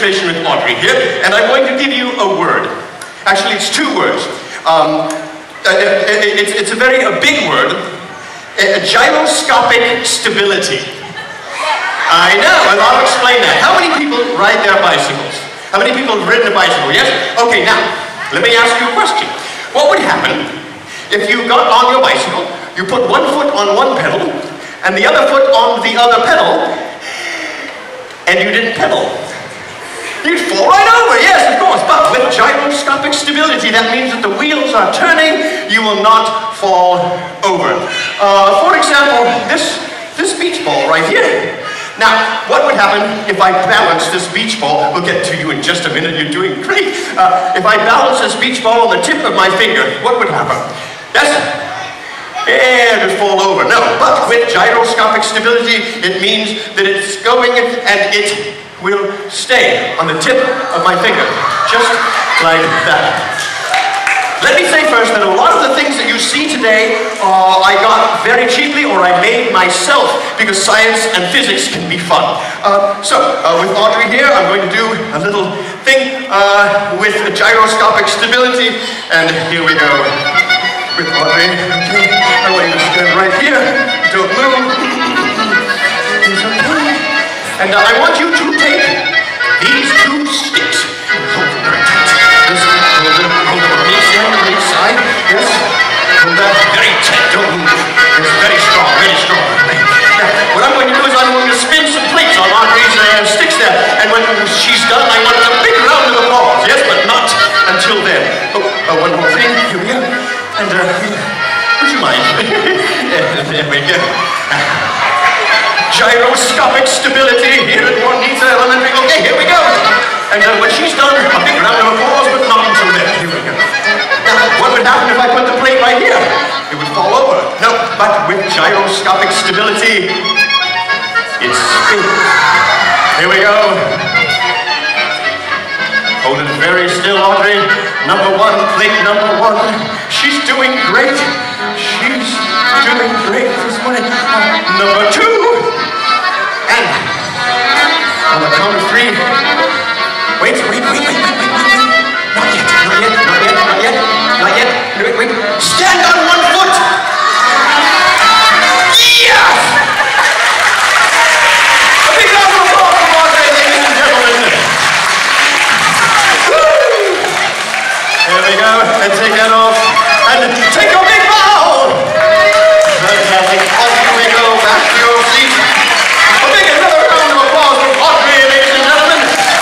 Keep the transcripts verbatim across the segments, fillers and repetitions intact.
demonstration with Audrey here, and I'm going to give you a word. Actually, it's two words. Um, it's, it's a very a big word. A gyroscopic stability. I know, and I'll explain that. How many people ride their bicycles? How many people have ridden a bicycle? Yes? Okay, now, let me ask you a question. What would happen if you got on your bicycle, you put one foot on one pedal, and the other foot on the other pedal, and you didn't pedal? You'd fall right over, yes, of course, but with gyroscopic stability, that means that the wheels are turning, you will not fall over. Uh, for example, this, this beach ball right here. Now, what would happen if I balance this beach ball? We'll get to you in just a minute, you're doing great. Uh, if I balance this beach ball on the tip of my finger, what would happen? Yes? And it fall over. No, but with gyroscopic stability, it means that it's going and it will stay on the tip of my finger, just like that. Let me say first that a lot of the things that you see today uh, I got very cheaply or I made myself because science and physics can be fun. Uh, so, uh, with Audrey here, I'm going to do a little thing uh, with the gyroscopic stability, and here we go. With Audrey, okay, I want you to stand right here, don't move. It's okay. And uh, I want you to take these two sticks and hold them very tight. Just hold them, hold them on each side, on each side. Yes, hold that very tight, don't move. It's very strong, very strong. Now, what I'm going to do is I'm going to spin some plates on Audrey's uh, sticks there. And when she's done, I want a big round of applause. Yes, but not until then. Oh, uh, one more thing, here we go. And, uh, would you mind? Yeah, there we go. Gyroscopic stability here at Juanita Elementary. Okay, here we go. And uh, when she's done, a big round of applause, but not until then. Here we go. Now, what would happen if I put the plate right here? It would fall over. No, but with gyroscopic stability, it's spinning. Here we go. Hold it very still, Audrey. Number one, plate number one. She's doing great. She's doing great this morning. Uh, number two. And on the count of three. Wait, wait, wait, wait, wait, wait, wait. Not yet, not yet, not yet, not yet, not yet. Wait, wait. Stand on one foot. Yes! A big round of applause for Audrey, ladies and gentlemen. There we go, and take that off, and take a big bow! Fantastic, off we go, back to your seat. A big another round of applause for Audrey, ladies and gentlemen.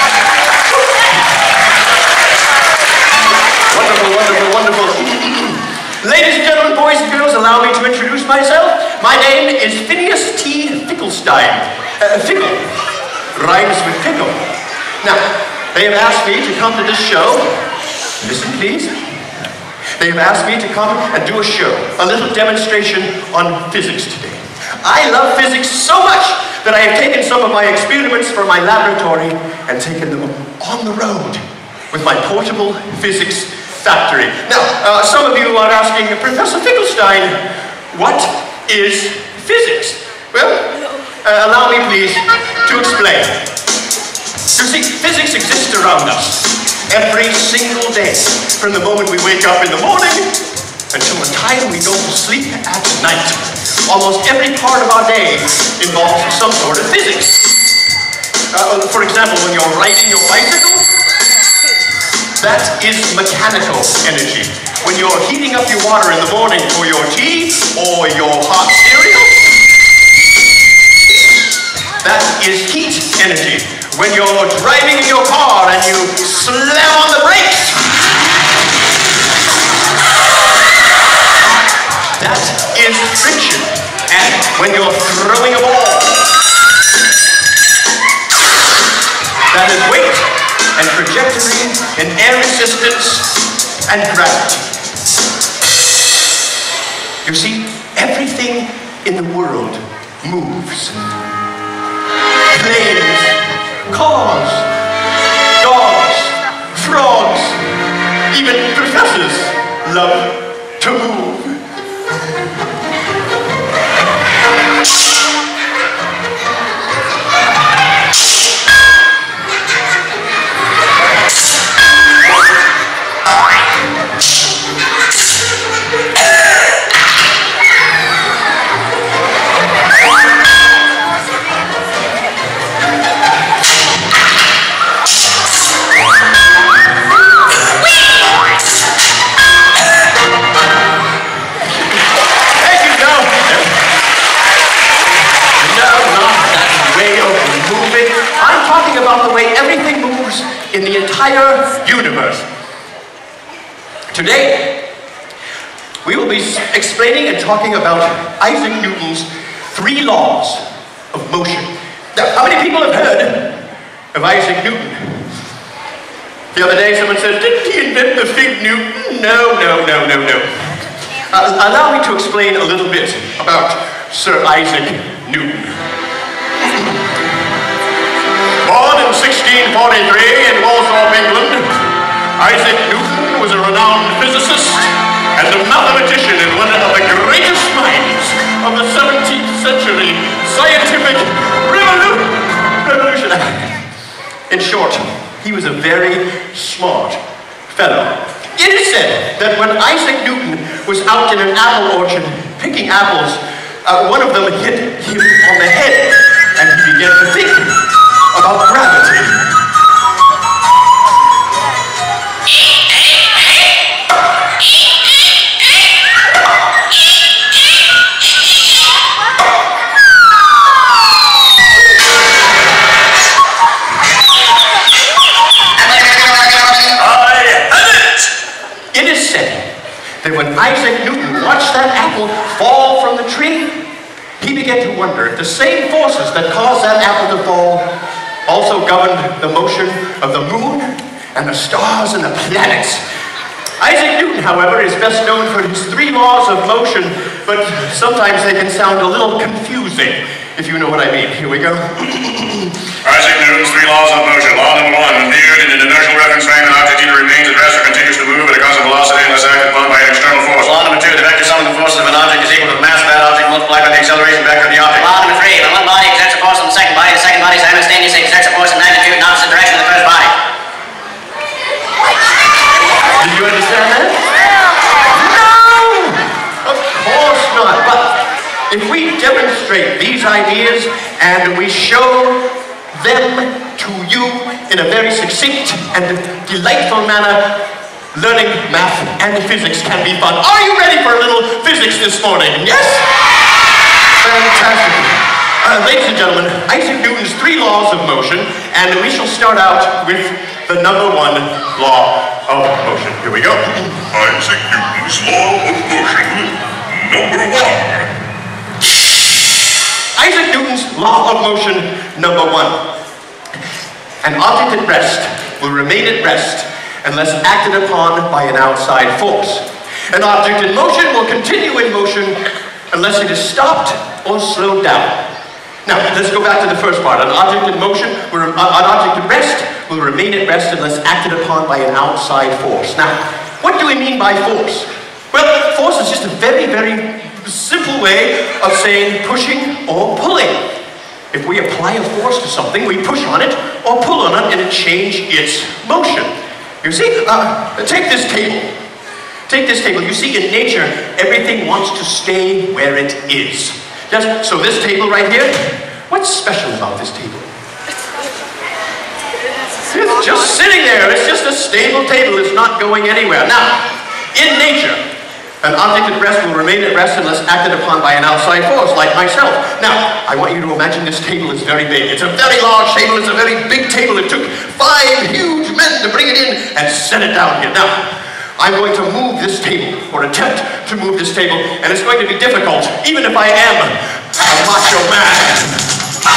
Wonderful, wonderful, wonderful. Ladies and gentlemen, boys and girls, allow me to introduce myself. My name is Phineas T. Ficklestein. Uh, Fickle rhymes with pickle. Now, they have asked me to come to this show. Listen, please. They have asked me to come and do a show, a little demonstration on physics today. I love physics so much that I have taken some of my experiments from my laboratory and taken them on the road with my portable physics factory. Now, uh, some of you are asking, Professor Ficklestein, what is physics? Well, uh, allow me please to explain. You see, physics exists around us. Every single day, from the moment we wake up in the morning until the time we go to sleep at night. Almost every part of our day involves some sort of physics. Uh, for example, when you're riding your bicycle, that is mechanical energy. When you're heating up your water in the morning for your tea or your hot cereal, that is heat energy. When you're driving in your car and you slam on the brakes, that is friction. And when you're throwing a ball, that is weight and trajectory and air resistance and gravity. You see, everything in the world moves. Planes, cars, dogs, frogs, even professors love to move. about the way everything moves in the entire universe. Today, we will be explaining and talking about Isaac Newton's three laws of motion. Now, how many people have heard of Isaac Newton? The other day someone said, didn't he invent the fig Newton? No, no, no, no, no. Uh, allow me to explain a little bit about Sir Isaac Newton. Born in sixteen forty-three in Walsall, England, Isaac Newton was a renowned physicist and a mathematician and one of the greatest minds of the seventeenth century scientific revolu revolution. In short, he was a very smart fellow. It is said that when Isaac Newton was out in an apple orchard picking apples, uh, one of them hit him on the head, and he began to think about gravity. That when Isaac Newton watched that apple fall from the tree, he began to wonder if the same forces that caused that apple to fall also governed the motion of the moon and the stars and the planets. Isaac Newton, however, is best known for his three laws of motion, but sometimes they can sound a little confusing, if you know what I mean. Here we go. Isaac Newton's three laws of motion. Law number one, when viewed in an inertial reference frame, an object either remains at rest or continues to move at a constant velocity unless acted upon by an external force. Law number two, the vector sum of the forces of an object is equal to the mass of that object multiplied by the acceleration vector of the object. Law number three, when one body exerts a force on the second body, the second body simultaneously exerts a force in magnitude in opposite direction of the first body. Did you understand that? No! Of course not. But if we demonstrate these ideas and we show them to you in a very succinct and delightful manner, learning math and physics can be fun. Are you ready for a little physics this morning? Yes? Fantastic. Uh, ladies and gentlemen, Isaac Newton's three laws of motion, and we shall start out with the number one law of motion. Here we go. Isaac Newton's law of motion, number one. Isaac Newton's law of motion, number one. An object at rest will remain at rest unless acted upon by an outside force. An object in motion will continue in motion unless it is stopped or slowed down. Now, let's go back to the first part. An object in motion, will, an object at rest will remain at rest unless acted upon by an outside force. Now, what do we mean by force? Well, force is just a very, very simple way of saying pushing or pulling. If we apply a force to something, we push on it or pull on it and it changes its motion. You see, uh, take this table. Take this table. You see, in nature, everything wants to stay where it is. Yes? So this table right here, what's special about this table? It's just sitting there. It's just a stable table. It's not going anywhere. Now, in nature, an object at rest will remain at rest unless acted upon by an outside force, like myself. Now, I want you to imagine this table is very big. It's a very large table. It's a very big table. It took five huge men to bring it in and set it down here. Now, I'm going to move this table, or attempt to move this table, and it's going to be difficult, even if I am a macho man.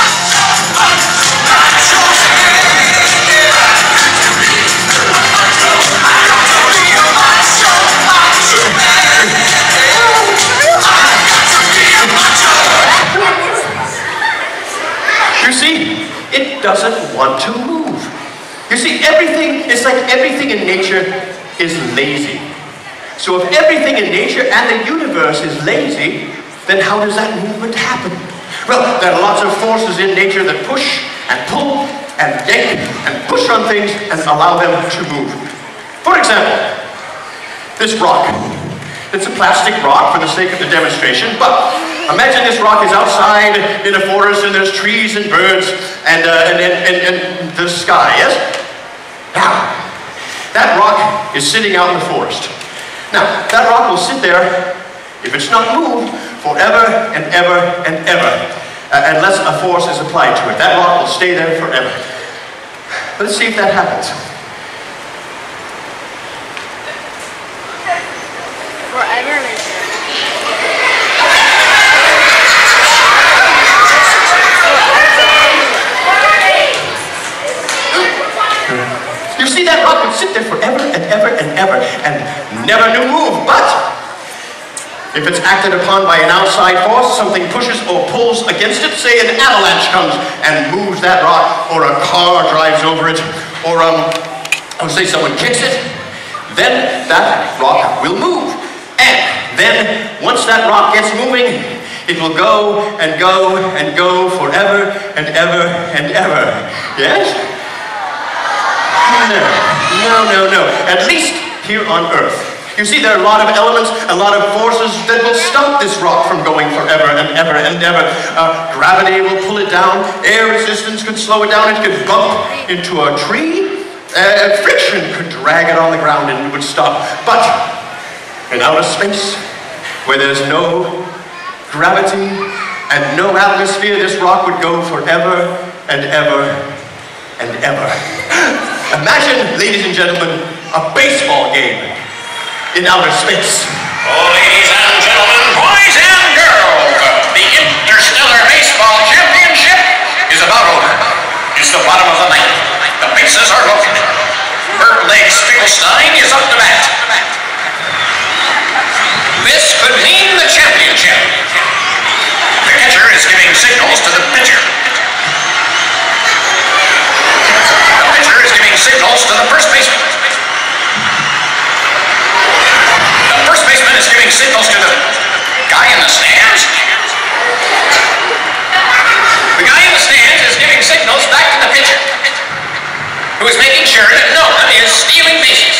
You see, it doesn't want to move. You see, everything, it's like everything in nature is lazy. So if everything in nature and the universe is lazy, then how does that movement happen? Well, there are lots of forces in nature that push and pull and yank and push on things and allow them to move. For example, this rock. It's a plastic rock for the sake of the demonstration, but imagine this rock is outside in a forest and there's trees and birds and, uh, and, and, and, and the sky, yes? Now, that rock is sitting out in the forest. Now, that rock will sit there, if it's not moved, forever and ever and ever, uh, unless a force is applied to it. That rock will stay there forever. Let's see if that happens. Forever. You see, that rock would sit there forever and ever and ever and never knew move. But if it's acted upon by an outside force, something pushes or pulls against it, say an avalanche comes and moves that rock, or a car drives over it, or um, or say someone kicks it, then that rock will move. And then once that rock gets moving, it will go and go and go forever and ever and ever. Yes? No, no, no, no. At least here on Earth. You see, there are a lot of elements, a lot of forces that will stop this rock from going forever and ever and ever. Uh, gravity will pull it down. Air resistance could slow it down. It could bump into a tree. Uh, friction could drag it on the ground and it would stop. But in outer space, where there's no gravity and no atmosphere, this rock would go forever and ever and ever. Imagine, ladies and gentlemen, a baseball game in outer space. Oh, ladies and gentlemen, boys and girls, the Interstellar Baseball Championship is about over. It's the bottom of the ninth. The bases are loaded. Bird legs Ficklestein is up to bat. This could mean the championship. The catcher is giving signals to the pitcher. The pitcher is giving signals to the first baseman. The first baseman is giving signals to the guy in the stands. The guy in the stands is giving signals back to the pitcher, who is making sure that no one is stealing bases.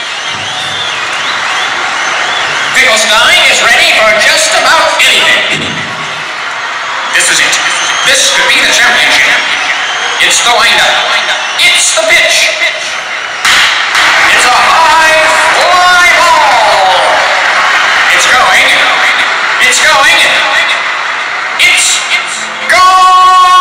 Ficklestein is ready for just about anything. This is it. This could be the championship. It's the windup. It's the pitch. It's a high fly ball. It's going. It's going. It's gone.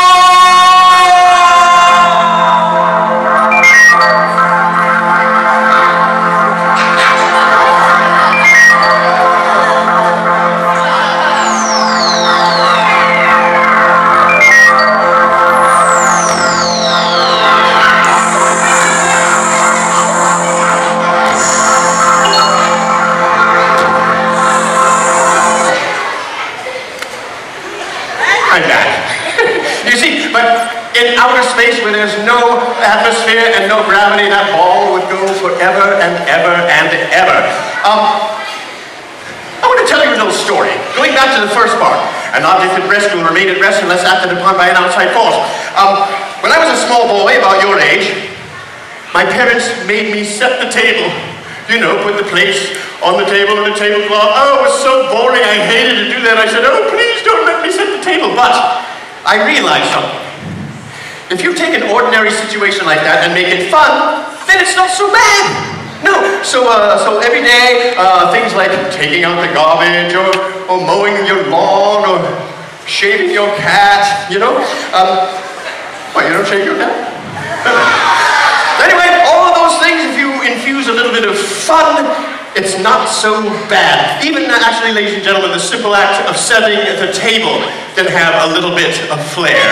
In outer space, where there's no atmosphere and no gravity, that ball would go forever and ever and ever. Um, I want to tell you a little story. Going back to the first part, an object at rest will remain at rest unless acted upon by an outside force. Um, when I was a small boy, about your age, my parents made me set the table. You know, put the plates on the table and the tablecloth. Oh, it was so boring. I hated to do that. I said, oh, please don't let me set the table. But I realized something. If you take an ordinary situation like that and make it fun, then it's not so bad. No, so uh, so every day, uh, things like taking out the garbage, or, or mowing your lawn, or shaving your cat, you know? Um, what, you don't shave your cat? Anyway, all of those things, if you infuse a little bit of fun, it's not so bad. Even, uh, actually, ladies and gentlemen, the simple act of setting the table can have a little bit of flair.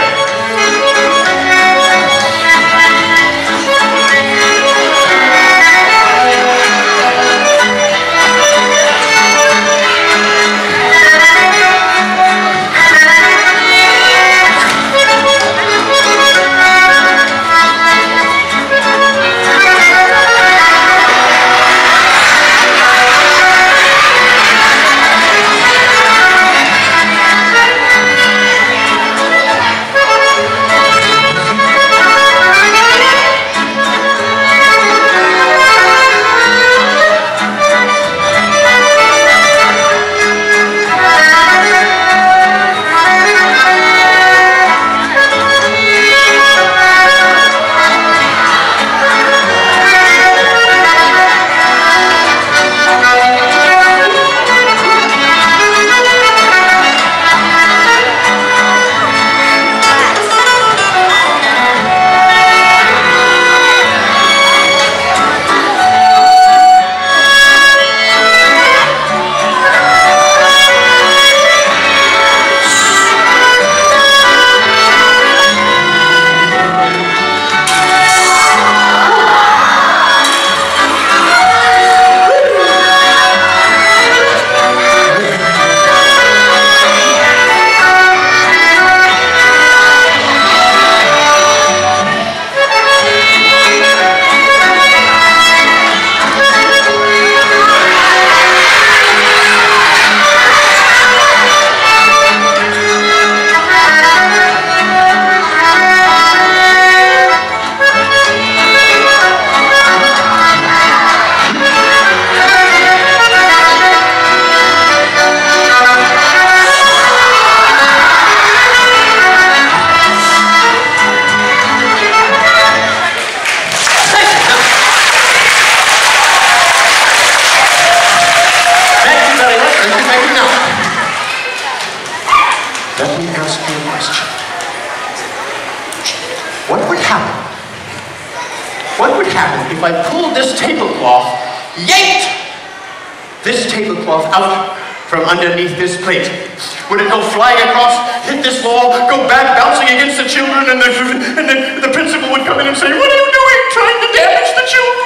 what would happen if I pulled this tablecloth, yanked this tablecloth out from underneath this plate? Would it go flying across, hit this wall, go back, bouncing against the children, and, the, and then the principal would come in and say, "What are you doing, trying to damage the children?"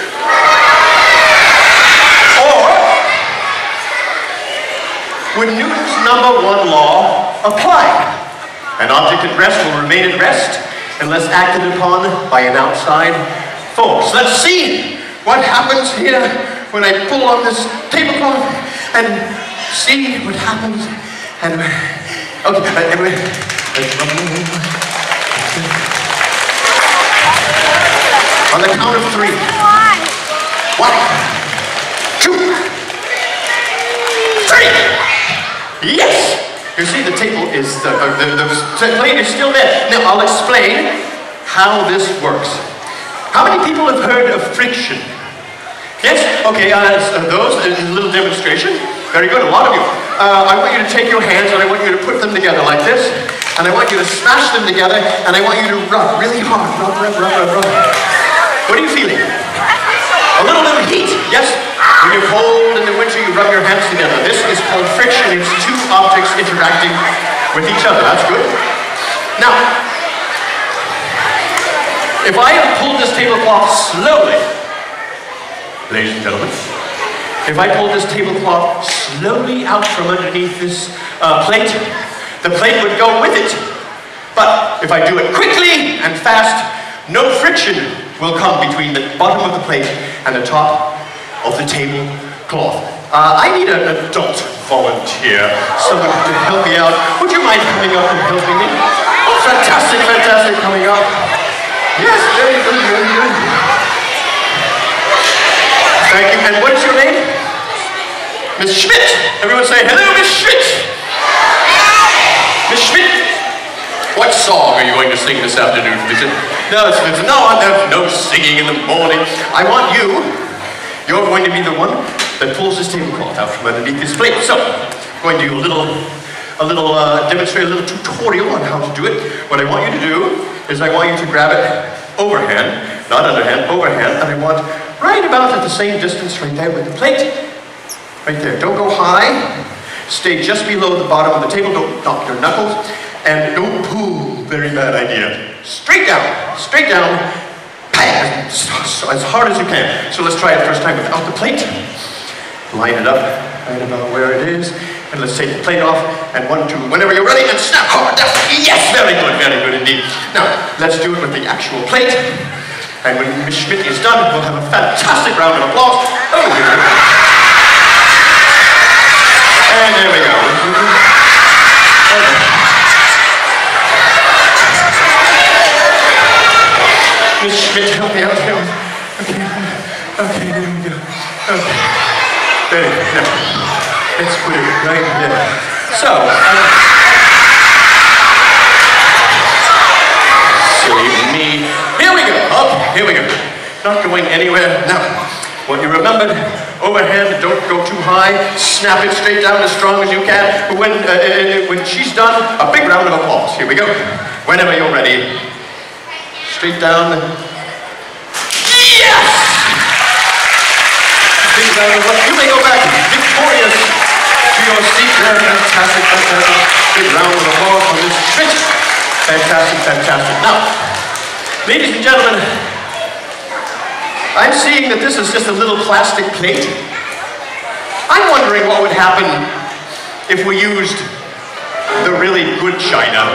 Or would Newton's number one law apply? An object at rest will remain at rest unless acted upon by an outside force. Let's see what happens here when I pull on this tablecloth and see what happens. And okay, anyway. On the count of three. One, two, three. Yes. You see, the table is the, uh, the, the plate is still there. Now I'll explain how this works. How many people have heard of friction? Yes? Okay, uh, those, a little demonstration. Very good, a lot of you. Uh, I want you to take your hands and I want you to put them together like this. And I want you to smash them together and I want you to rub really hard. Rub, rub, rub, rub, rub. What are you feeling? A little bit of heat, yes? When you're cold in the winter, you rub your hands together. This is called friction. It's two objects interacting with each other. That's good. Now, if I pull this tablecloth slowly, ladies and gentlemen, if I pull this tablecloth slowly out from underneath this uh, plate, the plate would go with it. But if I do it quickly and fast, no friction will come between the bottom of the plate and the top of the tablecloth. Uh, I need an adult volunteer, someone to help me out. Would you mind coming up and helping me? Oh, fantastic, fantastic, coming up. Yes, very good, very good. Thank you. And what is your name? Miss Schmidt. Everyone say, "Hello, Miss Schmidt." Miss Schmidt, what song are you going to sing this afternoon? Is it? No, it's, it's, no, there's no singing in the morning. I want you, you're going to be the one that pulls this tablecloth out from underneath this plate. So, I'm going to do a little, a little, uh, demonstrate a little tutorial on how to do it. What I want you to do is I want you to grab it overhand, not underhand, overhand, and I want right about at the same distance right there with the plate. Right there. Don't go high. Stay just below the bottom of the table. Don't knock your knuckles. And don't pull. Very bad idea. Straight down. Straight down. Bang! As hard as you can. So let's try it first time without the plate. Line it up right about where it is. And let's take the plate off. And one, two, whenever you're ready, and snap hard. That's, yes! Very good. Very good indeed. Now, let's do it with the actual plate. And when Miss Schmidt is done, we'll have a fantastic round of applause. Oh, yeah. And there we go. Okay. Miss Schmidt, help me out here. Okay, okay, there we go. Okay. There we go. Let's put it right there. So, um, save me. Here we go. Up, here we go. Not going anywhere. Now, what you remembered, overhand, don't go too high, snap it straight down as strong as you can. But when, uh, uh, when she's done, a big round of applause. Here we go. Whenever you're ready. Straight down. Yes! Big round of applause. You may go back victorious to your seat there. Fantastic, fantastic. Big round of applause for Miss Schmidt. Fantastic, fantastic. Now, ladies and gentlemen, I'm seeing that this is just a little plastic plate. I'm wondering what would happen if we used the really good china.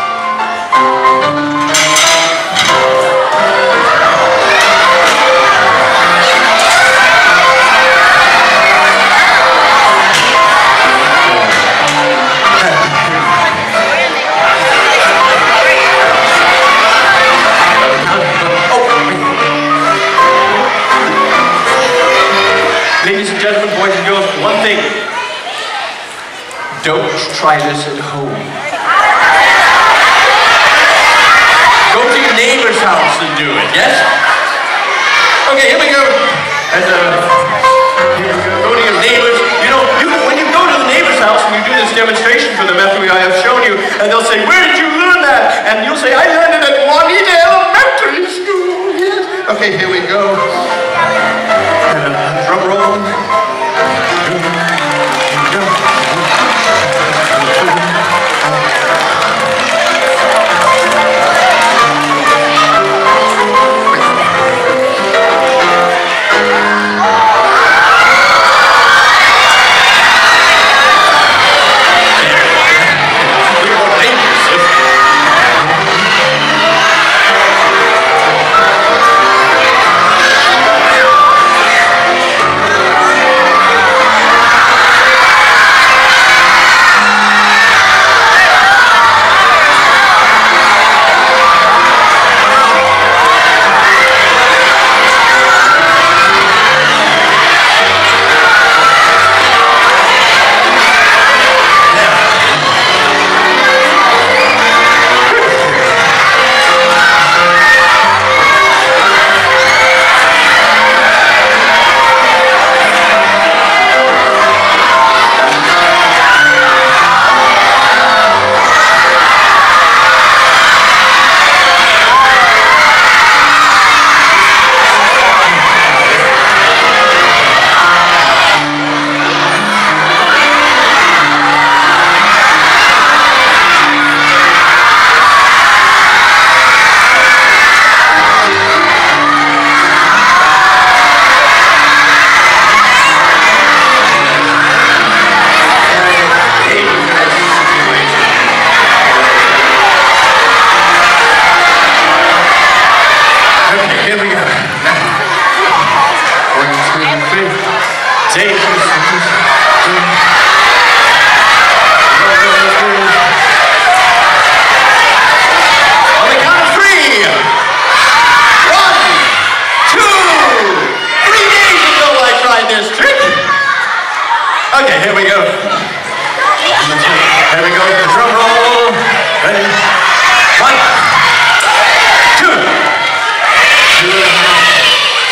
Ladies and gentlemen, boys and girls, one thing. Don't try this at home. Go to your neighbor's house and do it, yes? Okay, here we go. And uh, here we go. Go to your neighbor's. You know, you, when you go to the neighbor's house and you do this demonstration for them after I have shown you, and they'll say, "Where did you learn that?" And you'll say, "I learned it at Juanita Elementary School." Yes. Okay.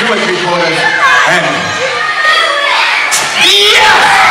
two and three quarters, and yes!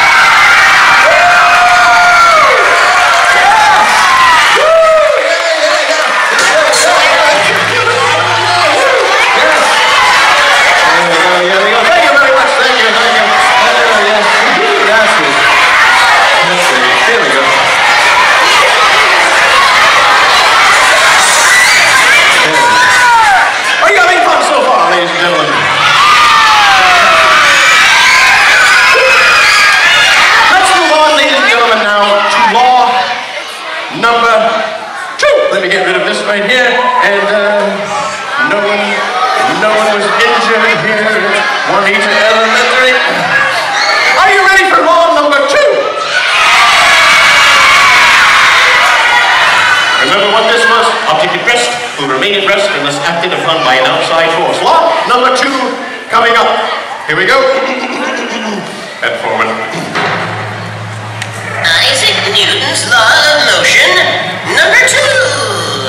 Right here, and uh, no one, no one was injured here at Juanita Elementary. Are you ready for law number two? Remember what this was? Object at rest will remain at rest unless acted upon by an outside force. Law number two coming up. Here we go. Head forward. Isaac Newton's law of motion number two.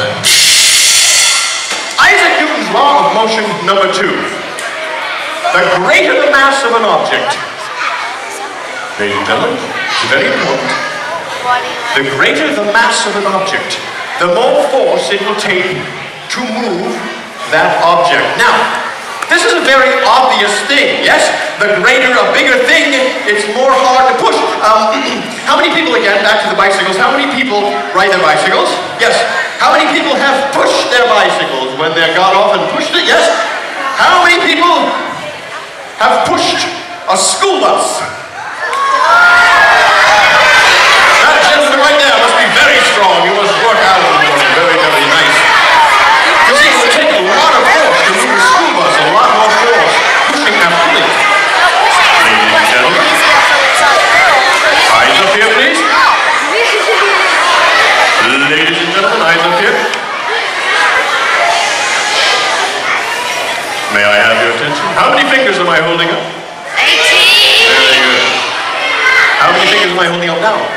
Isaac Newton's law of motion number two. The greater the mass of an object, ladies and gentlemen, it's very important. The greater the mass of an object, the more force it will take to move that object. Now, this is a very obvious thing, yes? The greater a bigger thing, it's more hard to push. Um, how many people, again, back to the bicycles, how many people ride their bicycles? Yes. How many people have pushed their bicycles when they got off and pushed it? Yes. How many people have pushed a school bus? That gentleman right there must be very strong. You must work out in the morning. Very, very nice. You see, it would take a lot of force to move a school bus, a lot more force pushing and pulling. Ladies and gentlemen, eyes up here, please. Ladies and gentlemen, eyes up here. May I have your attention? How many fingers am I holding up? eighteen. Very good. How many fingers am I holding up now?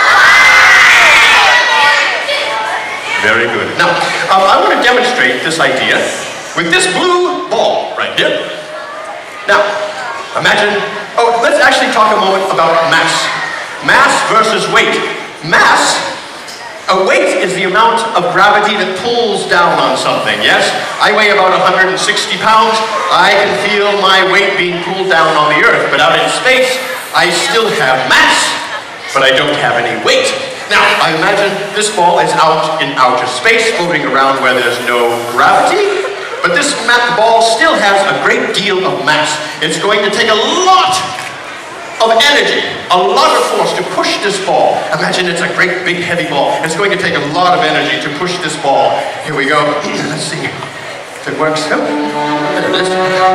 Very good. Now, um, I want to demonstrate this idea with this blue ball right here. Now, imagine, oh, let's actually talk a moment about mass. Mass versus weight. Mass, a weight is the amount of gravity that pulls down on something, yes? I weigh about one hundred sixty pounds. I can feel my weight being pulled down on the earth, but out in space, I still have mass, but I don't have any weight. Now, I imagine this ball is out in outer space, floating around where there's no gravity, but this ball still has a great deal of mass. It's going to take a lot of energy, a lot of force to push this ball. Imagine it's a great big heavy ball. It's going to take a lot of energy to push this ball. Here we go. Let's see if it works. Oh, there it is.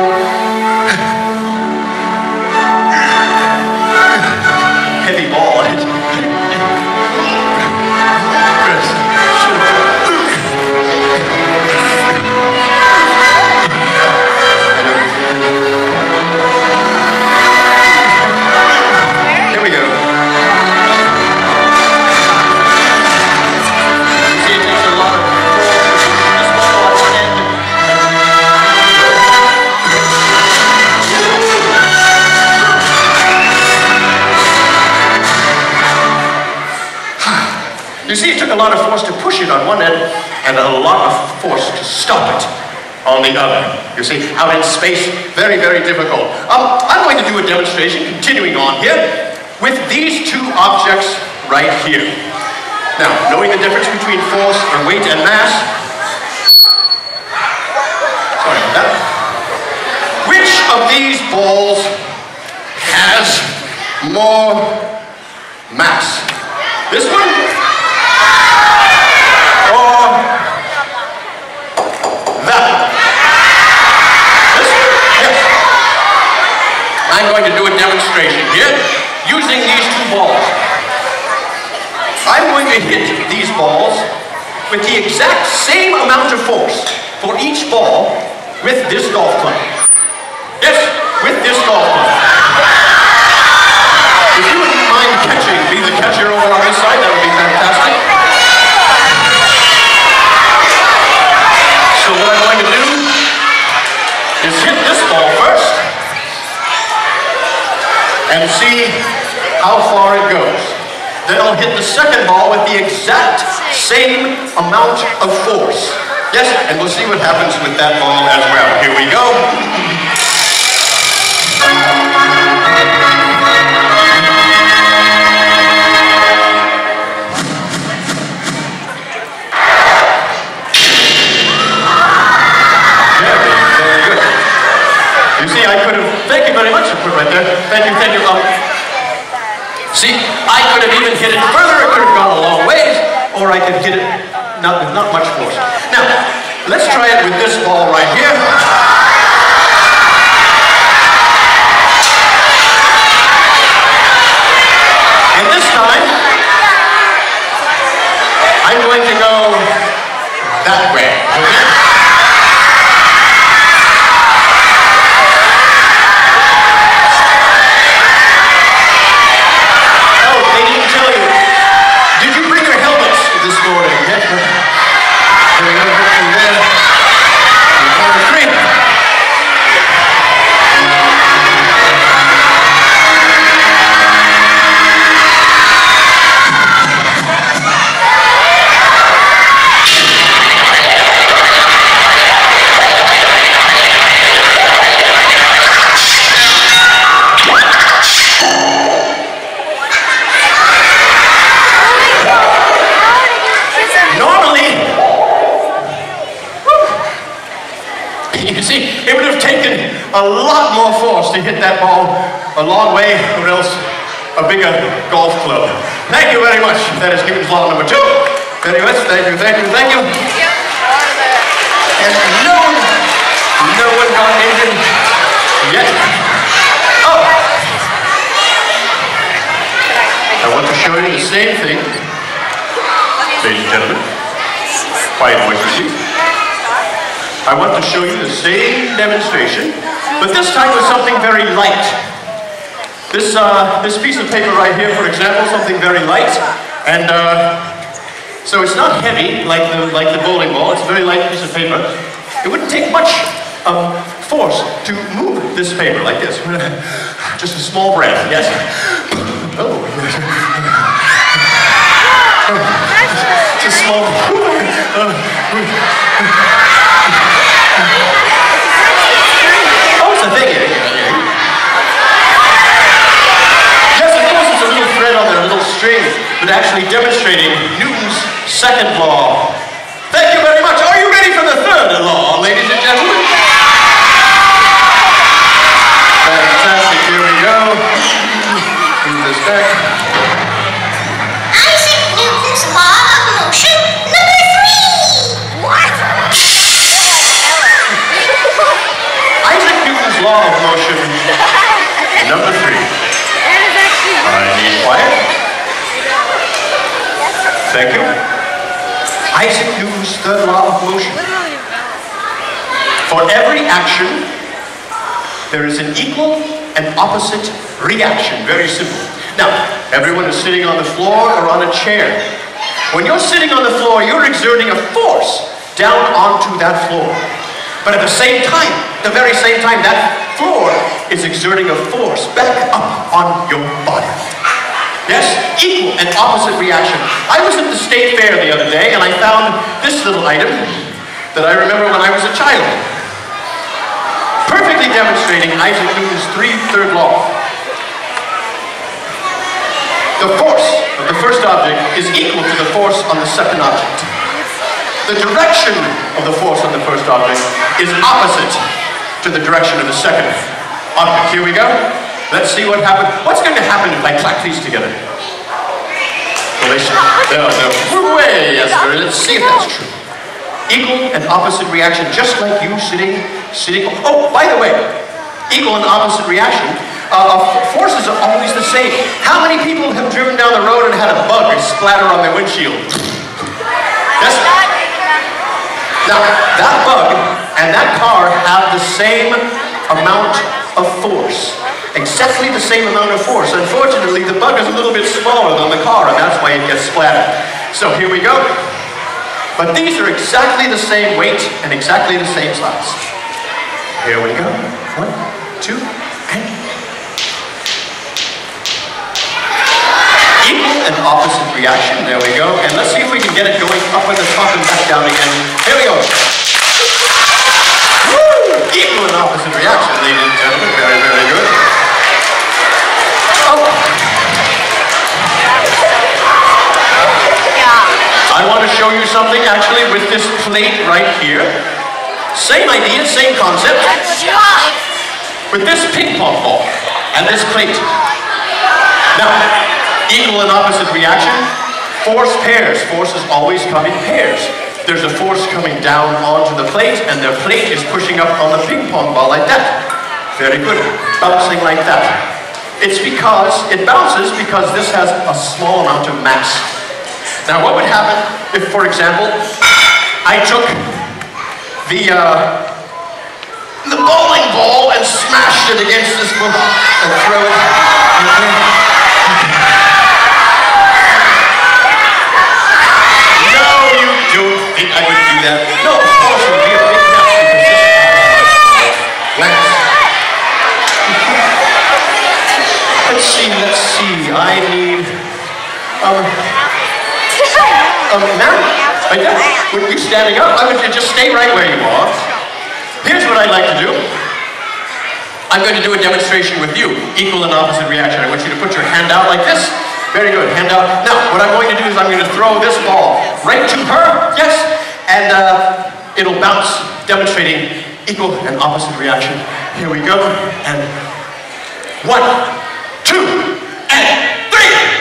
Heavy ball. You see, it took a lot of force to push it on one end, and a lot of force to stop it on the other. You see, out in space, very, very difficult. Um, I'm going to do a demonstration, continuing on here, with these two objects right here. Now, knowing the difference between force or weight and mass, sorry about that. Which of these balls has more mass? This one? I'm going to do a demonstration here using these two balls. I'm going to hit these balls with the exact same amount of force for each ball with this golf club. Yes, with this golf club. If you wouldn't mind catching, be the catcher over on this side, that would be fantastic. So what I'm going to do is hit this ball and see how far it goes. Then I'll hit the second ball with the exact same amount of force. Yes, and we'll see what happens with that ball as well. Here we go. I could have, thank you very much, I put right there. Thank you, thank you. Um, see, I could have even hit it further, it could have gone a long ways, or I could hit it not with not much force. Now, let's try it with this ball right here. And this time, I'm going to go that way. Okay? A lot more force to hit that ball a long way, or else a bigger golf club. Thank you very much. That is Newton's law number two. Very much. Thank you, thank you, thank you. And no one, no one got injured yet. Oh! I want to show you the same thing. Ladies and gentlemen, quiet voices, please. I want to show you the same demonstration, but this time with something very light. This, uh, this piece of paper right here, for example, something very light, and uh, so it's not heavy like the, like the bowling ball, it's a very light piece of paper. It wouldn't take much um, force to move this paper like this. Just a small breath, yes? Oh. Just a small... Oh, it's a thing. Yes, of course, it's a little thread on there, a little string, but actually demonstrating Newton's second law. Thank you very much. Are you ready for the third law, ladies and gentlemen? Fantastic. Here we go. Move this back. Isaac Newton's law of motion number three. What? Isaac Newton's law of motion number three. I need quiet. Thank you. Isaac Newton's third law of motion. For every action, there is an equal and opposite reaction. Very simple. Now, everyone is sitting on the floor or on a chair. When you're sitting on the floor, you're exerting a force down onto that floor. But at the same time, the very same time, that floor is exerting a force back up on your body. Yes? Equal and opposite reaction. I was at the state fair the other day, and I found this little item that I remember when I was a child. Perfectly demonstrating Isaac Newton's three-third law. The force of the first object is equal to the force on the second object. The direction of the force on the first object is opposite to the direction of the second object. Here we go. Let's see what happens. What's going to happen if I clack these together? Well, they should. No, no. We're way, yes, sir. Let's see if that's true. Equal and opposite reaction, just like you sitting, sitting. Oh, by the way, equal and opposite reaction. Uh, forces are always the same. How many people have driven down the road and had a bug splatter on their windshield? Yes. Now, that bug and that car have the same amount of force. Exactly the same amount of force. Unfortunately, the bug is a little bit smaller than the car, and that's why it gets splattered. So here we go. But these are exactly the same weight and exactly the same size. Here we go. One, two, and... and opposite reaction. There we go. And let's see if we can get it going up on the top and back down again. Here we go. Woo! Equal and opposite reaction, ladies and gentlemen. Very, very good. Oh. I want to show you something actually with this plate right here. Same idea, same concept. With this ping pong ball and this plate. Now, equal and opposite reaction. Force pairs. Forces always come in pairs. There's a force coming down onto the plate, and the plate is pushing up on the ping pong ball like that. Very good. Bouncing like that. It's because, it bounces because this has a small amount of mass. Now, what would happen if, for example, I took the, uh, the bowling ball and smashed it against this book and throw it? No, you don't think I would do that. No, of course it would be a big mess because this mass. Let's see, let's see. I need, um, um, now, right there, when you're standing up, I want you to just stay right where you are. Here's what I'd like to do. I'm going to do a demonstration with you, equal and opposite reaction. I want you to put your hand out like this. Very good, hand out. Now, what I'm going to do is I'm going to throw this ball right to her, yes, and uh, it'll bounce, demonstrating equal and opposite reaction. Here we go, and one, two, and three!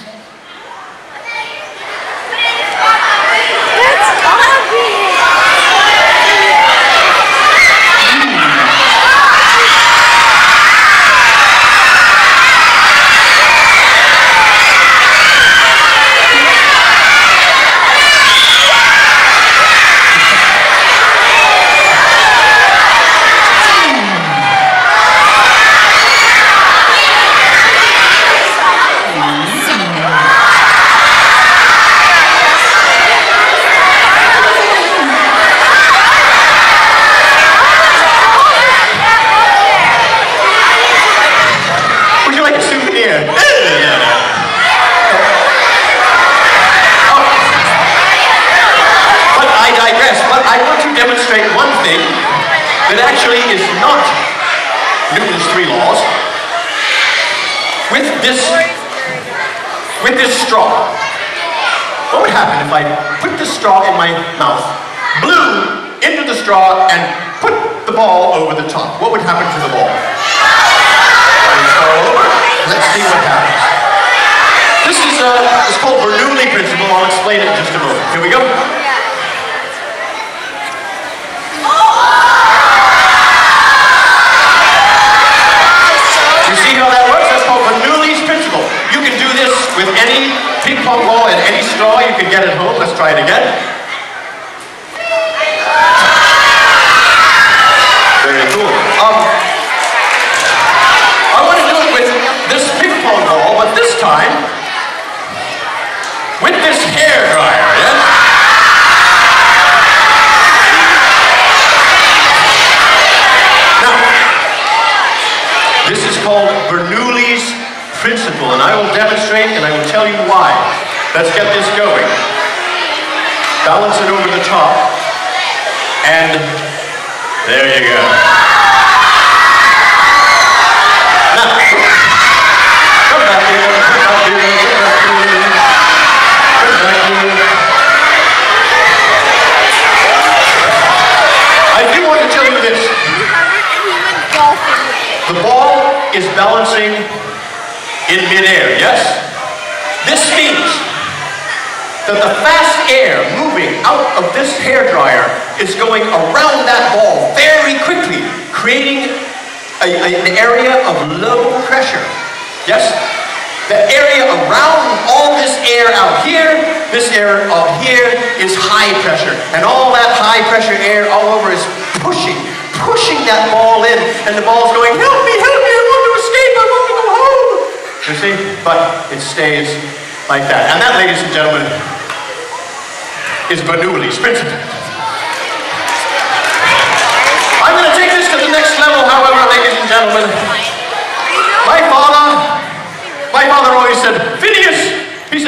That actually is not Newton's three laws. With this, with this straw, what would happen if I put this straw in my mouth, blew into the straw, and put the ball over the top? What would happen to the ball? Let's see what happens. This is uh, it's called Bernoulli principle. I'll explain it in just a moment. Here we go. With any ping pong ball and any straw, you can get it home. Let's try it again. Very cool. Um, I want to do it with this ping pong ball, but this time with this hair dryer, yes? Now, this is called Bernoulli's principle, and I will demonstrate and I will tell you why. Let's get this going. Balance it over the top, and there you go. Now, come back here, come back here, come back here, come back here. I do want to tell you this. The ball is balancing in midair, yes? This means that the fast air moving out of this hairdryer is going around that ball very quickly, creating a, a, an area of low pressure, yes? The area around all this air out here, this air out here is high pressure, and all that high pressure air all over is pushing, pushing that ball in, and the ball's going, help me, help me, I want to escape, I want to go home. You see? But it stays like that. And that, ladies and gentlemen, is Bernoulli's principle. I'm going to take this to the next level, however, ladies and gentlemen. My father, my father always said, Phineas, he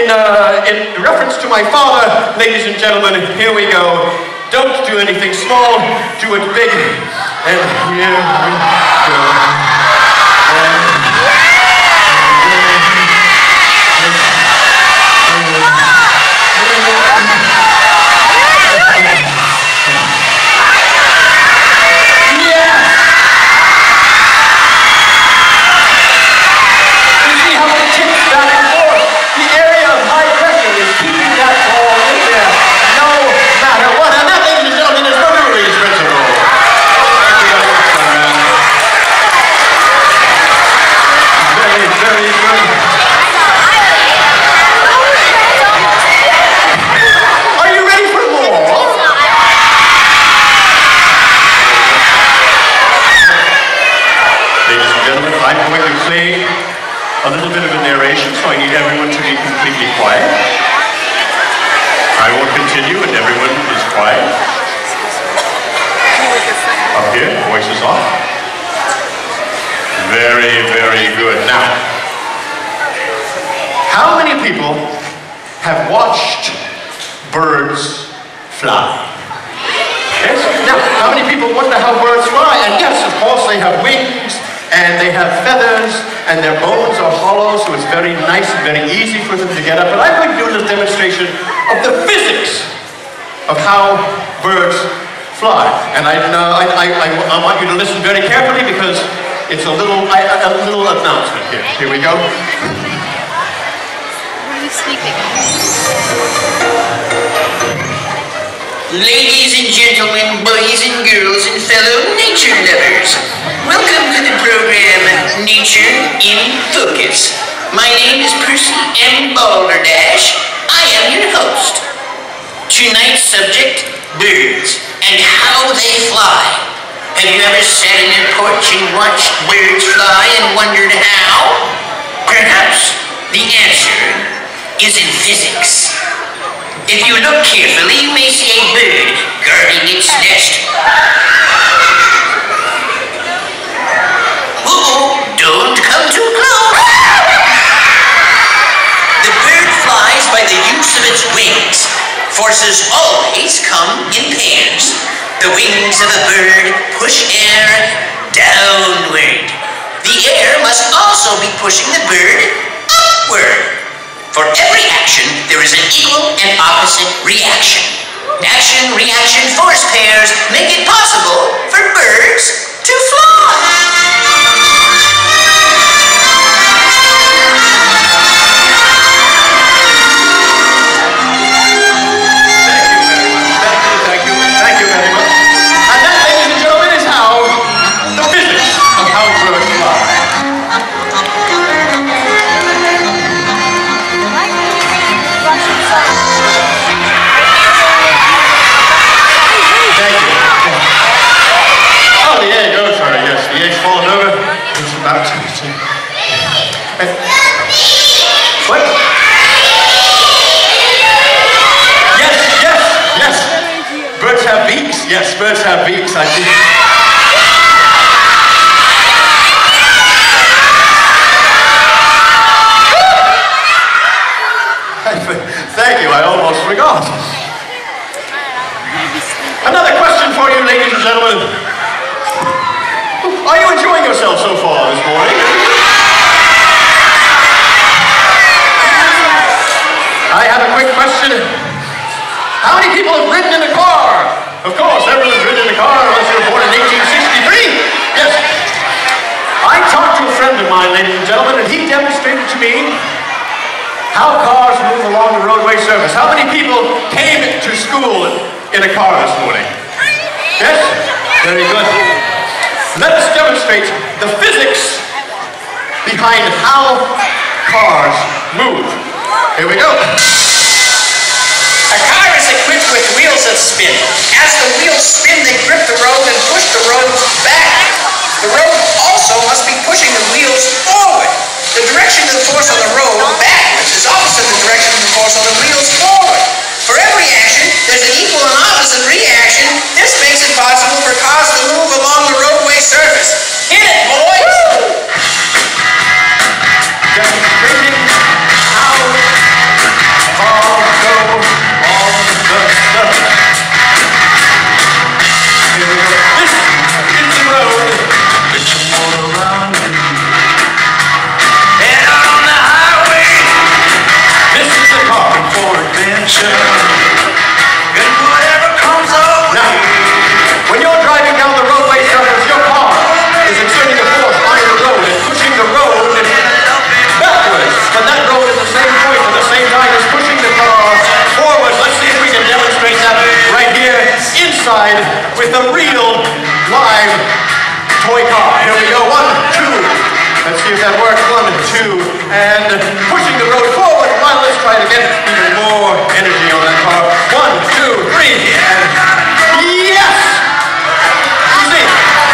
in, uh, in reference to my father, ladies and gentlemen, here we go. Don't do anything small, do it big. And here we go. And a little bit of a narration, so I need everyone to be completely quiet. I will continue and everyone is quiet. Up here, voice is off. Very, very good. Now, how many people have watched birds fly? Yes? Now, how many people wonder how birds fly? And yes, of course, they have wings, and they have feathers, and their bones are hollow, so it's very nice and very easy for them to get up. But I'm going to do a little demonstration of the physics of how birds fly. And I, uh, I, I, I, I want you to listen very carefully because it's a little, I, a little announcement here. Here we go. What are you sleeping? Ladies and gentlemen, boys and girls, and fellow nature lovers, welcome to the program Nature in Focus. My name is Percy M. Balderdash. I am your host. Tonight's subject, birds and how they fly. Have you ever sat on your porch and watched birds fly and wondered how? Perhaps the answer is in physics. If you look carefully, you may see a bird guarding its nest. Uh-oh, don't come too close. The bird flies by the use of its wings. Forces always come in pairs. The wings of a bird push air downward. The air must also be pushing the bird upward. For every action, there is an equal and opposite reaction. Action, reaction, force pairs make it possible for birds to fly. Thank you, thank you, thank you very much. And that, ladies and gentlemen, is how the physics of how birds fly. Thank you. Oh, the egg, oh, sorry, yes, the egg's fallen over. It's about to... And, what? Yes, yes, yes. Birds have beaks. Yes, birds have beaks, I see. Thank you, I almost forgot. Another question for you, ladies and gentlemen. Are you enjoying yourself so far this morning? I have a quick question. How many people have ridden in a car? Of course, everyone's ridden in a car unless you were born in eighteen sixty-three. Yes. I talked to a friend of mine, ladies and gentlemen, and he demonstrated to me how cars move along the roadway surface. How many people came to school in a car this morning? Yes? Very good. Let us demonstrate the physics behind how cars move. Here we go. A car is equipped with wheels that spin. As the wheels spin, they grip the road and push the road back. The road also must be pushing the wheels forward. The direction of the force on the road backwards is opposite the direction of the force on the wheels forward. For every action, there's an equal and opposite reaction. This makes it possible for cars to move along the roadway surface. Hit it, boys! Demonstrating how side with a real live toy car. Here we go, one, two. Let's see if that works. One, two, and pushing the road forward. One, let's try to get even more energy on that car. One, two, three, and yes! Easy.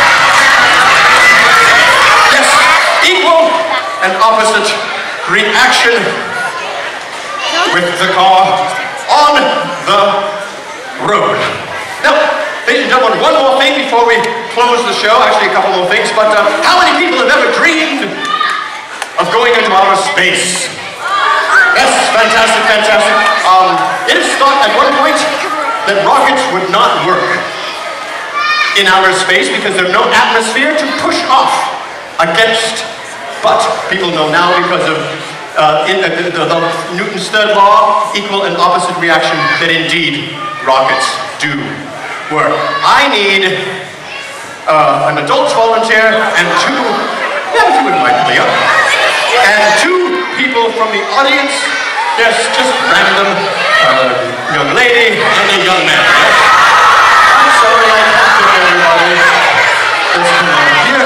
Yes, equal and opposite reaction with the car on the road. Now, ladies and gentlemen, one more thing before we close the show. Actually, a couple more things. But uh, how many people have ever dreamed of going into outer space? Yes, fantastic, fantastic. Um, it is thought at one point that rockets would not work in outer space because there's no atmosphere to push off against. But people know now because of uh, in, uh, the, the, the Newton's third law, equal and opposite reaction, that indeed rockets do work. I need uh, an adult volunteer and two, yeah, if you wouldn't mind coming up, and two people from the audience. Yes, just random uh, young lady and a young man. Yes? I'm sorry, I can't pick everybody. Let's come on here.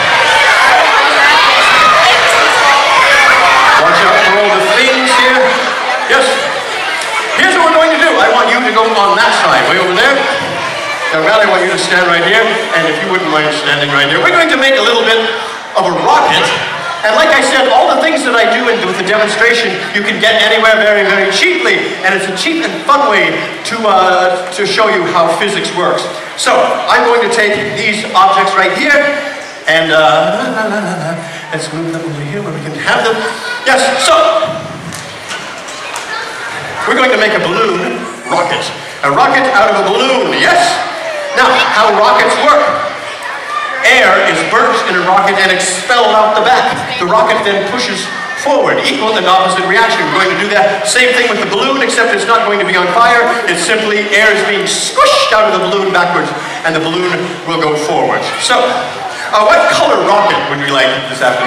Watch out for all the things here. Yes. Here's what we're going to do. I want you to go on that side, way over there. Now, Riley, I want you to stand right here, and if you wouldn't mind standing right here, we're going to make a little bit of a rocket. And like I said, all the things that I do in, with the demonstration, you can get anywhere very, very cheaply. And it's a cheap and fun way to, uh, to show you how physics works. So, I'm going to take these objects right here, and uh, let's move them over here where we can have them. Yes, so, we're going to make a balloon rocket. A rocket out of a balloon, yes? Now, how rockets work. Air is burnt in a rocket and expelled out the back. The rocket then pushes forward, equal and opposite reaction. We're going to do that same thing with the balloon, except it's not going to be on fire. It's simply air is being squished out of the balloon backwards, and the balloon will go forward. So, uh, what color rocket would we like this afternoon?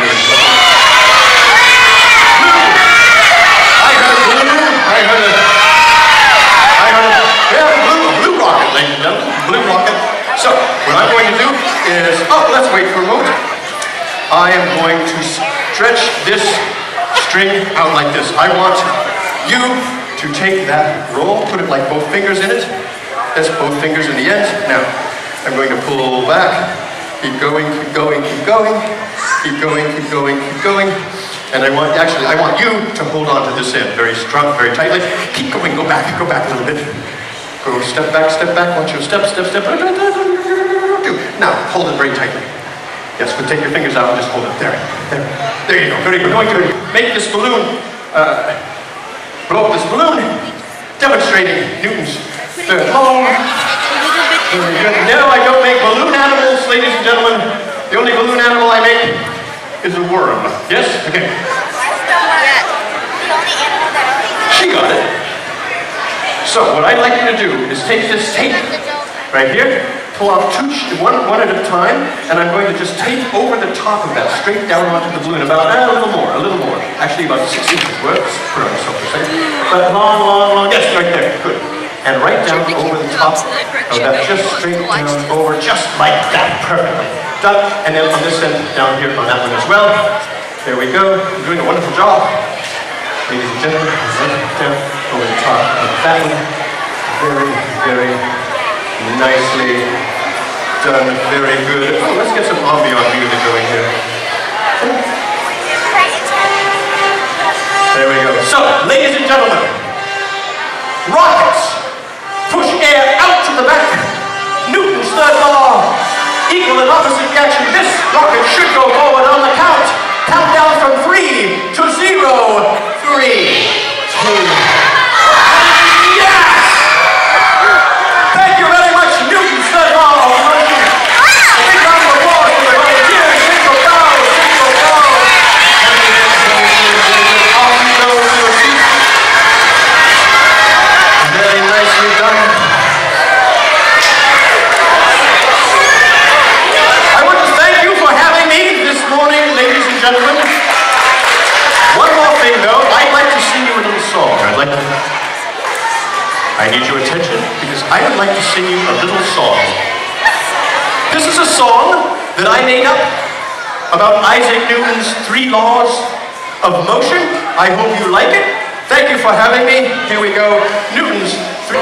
Blue. I heard blue. I heard a, I heard a, yeah, blue, blue rocket, ladies and gentlemen, blue rocket. So, what I'm going to do is, oh, let's wait for a moment. I am going to stretch this string out like this. I want you to take that roll, put it like both fingers in it. That's both fingers in the end. Now, I'm going to pull back, keep going, keep going, keep going, keep going, keep going, keep going. And I want, actually, I want you to hold on to this end very strong, very tightly. Keep going, go back, go back a little bit. Go step back, step back, watch your step, step, step. Now, hold it very tightly. Yes, but take your fingers out and just hold it. There, there. There you go, very good. We're going to make this balloon, uh, blow up this balloon, demonstrating Newton's third law. Very good. No, I don't make balloon animals, ladies and gentlemen. The only balloon animal I make is a worm. Yes? Okay. She got it. So what I'd like you to do is take this tape right here, pull off two, one, one at a time, and I'm going to just tape over the top of that, straight down onto the balloon, about uh, a little more, a little more. Actually about six inches worth, put on yourself for a second. But long, long, long, yes, right there, good. And right down over the top of that, just straight down over, just like that, perfectly. Done, and then on this end, down here on that one as well. There we go, you're doing a wonderful job. Ladies and gentlemen, right down over the top of that one. Very, very nicely done, very good. Oh, let's get some ambient music going here. There we go. So, ladies and gentlemen, rockets push air out to the back. Newton's third law, equal and opposite reaction. This rocket should go forward on the count. Count down from three to zero. Three, two, yes! Thank you very much, Newton's third law of motion. A big round of applause for the volunteers. Single bow, single bow. Very nicely done. I want to thank you for having me this your attention because I would like to sing you a little song. This is a song that I made up about Isaac Newton's three laws of motion. I hope you like it. Thank you for having me. Here we go. Newton's three...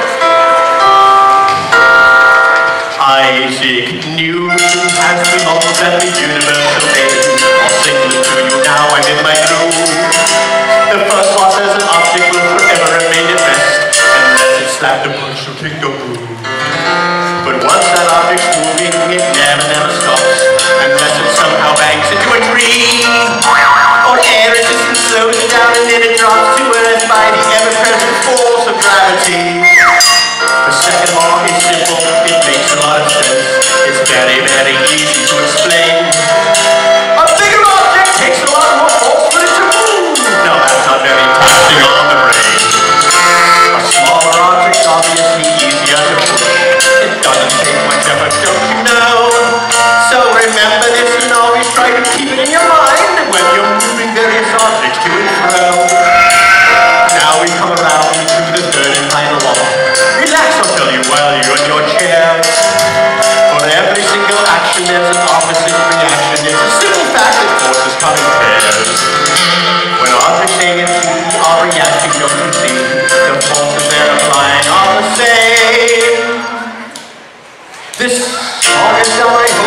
Isaac Newton has the laws that the universe obeys. I'll sing them to you now. I'm in my groove. The first law says an object will forever remain at rest unless it's slapped a punch or kicked a boot. But once that object's moving, it never, never stops unless it somehow bangs into a tree or air resistance slows it down and then it drops to earth by the ever-present force of gravity. The second law is simple, it makes a lot of sense. It's very, very easy to explain. A bigger object takes a lot more force for it to move. No, that's not very taxing on the brain. A smaller object's obviously easier to push. It doesn't take much effort, don't you know? So remember this and always try to keep it in your mind when you're moving various objects to and fro. Now we come around to the third and final law. Relax, I'll tell you while you're in your chair. For every single action there's an opposite reaction. It's a simple fact that forces come in pairs. When objects A and B are reacting, don't you see? The forces they're applying are the same. This song is done, I hope